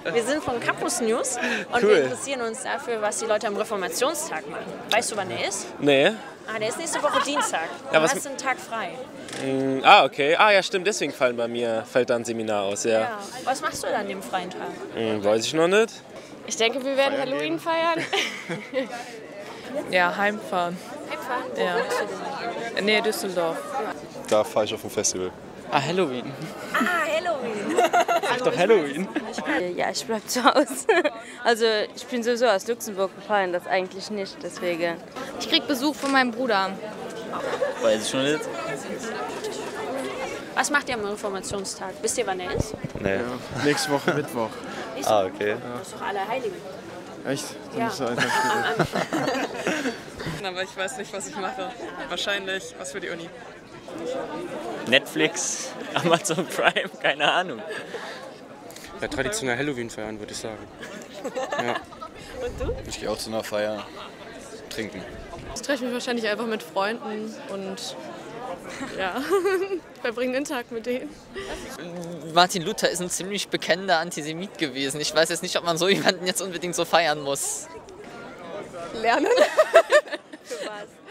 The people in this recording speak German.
Wir sind von Campus News und wir interessieren uns dafür, was die Leute am Reformationstag machen. Weißt du, wann der ist? Nee. Der ist nächste Woche Dienstag. Ja, Du hast einen Tag frei. Okay. Ja, stimmt, deswegen fällt da ein Seminar aus, ja. Ja. Was machst du dann an dem freien Tag? Weiß ich noch nicht. Ich denke, wir werden Halloween feiern. Ja, heimfahren. Heimfahren? Ja. Nee, Düsseldorf. Da fahre ich auf ein Festival. Halloween. Halloween. Sag doch Halloween. Ja, ich bleib zu Hause. Also ich bin sowieso aus Luxemburg gefallen, das eigentlich nicht, deswegen. Ich krieg Besuch von meinem Bruder. Weiß ich schon nicht. Was macht ihr am Reformationstag? Wisst ihr, wann der ist? Nee. Nächste Woche Mittwoch. Okay. Das ist doch Allerheiligen. Echt? Dann Ja. ist es einfach Aber ich weiß nicht, was ich mache. Wahrscheinlich was für die Uni. Netflix, Amazon Prime, keine Ahnung. Ja, traditionell Halloween feiern, würde ich sagen. Ja. Und du? Ich gehe auch zu einer Feier trinken. Ich treffe mich wahrscheinlich einfach mit Freunden und ja, verbringe den Tag mit denen. Martin Luther ist ein ziemlich bekennender Antisemit gewesen. Ich weiß jetzt nicht, ob man so jemanden jetzt unbedingt so feiern muss. Lernen. Für was?